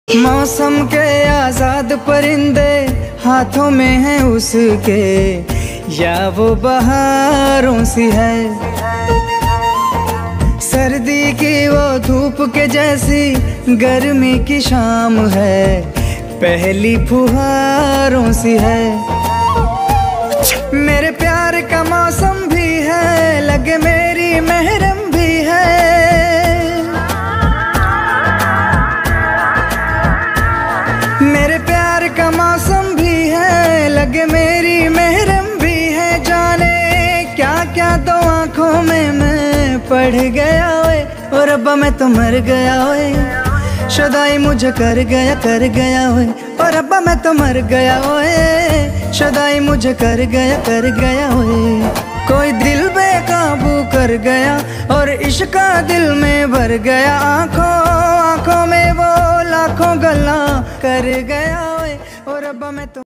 मौसम के आजाद परिंदे हाथों में हैं उसके, या वो बहारों सी है। सर्दी की वो धूप के जैसी गर्मी की शाम है, पहली फुहारों सी है। मेरे प्यार का मौसम भी है, लगे मेरी महरम भी है। मेरे प्यार का मौसम भी है, लगे मेरी महरम भी है। जाने क्या क्या तो आंखों में मैं पढ़ गया ओए, और रब्बा मैं तो मर गया ओए। शुदाई मुझे कर गया ओए, और रब्बा मैं तो मर गया ओए। शुदाई मुझे कर गया ओए। कोई दिल बेकाबू कर गया और इश्का दिल में भर गया। आंखों में वो लाखों गल्ला कर गया ओए, और रब्बा मैं तो